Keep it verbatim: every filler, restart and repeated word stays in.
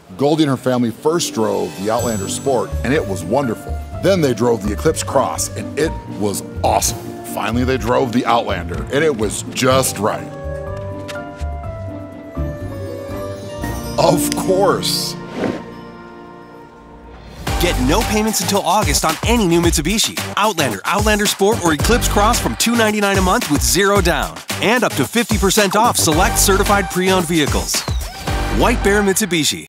Goldi and her family first drove the Outlander Sport, and it was wonderful. Then they drove the Eclipse Cross, and it was awesome. Finally, they drove the Outlander, and it was just right. Of course. Get no payments until August on any new Mitsubishi, Outlander, Outlander Sport, or Eclipse Cross from two hundred ninety-nine dollars a month with zero down. And up to fifty percent off select certified pre-owned vehicles. White Bear Mitsubishi.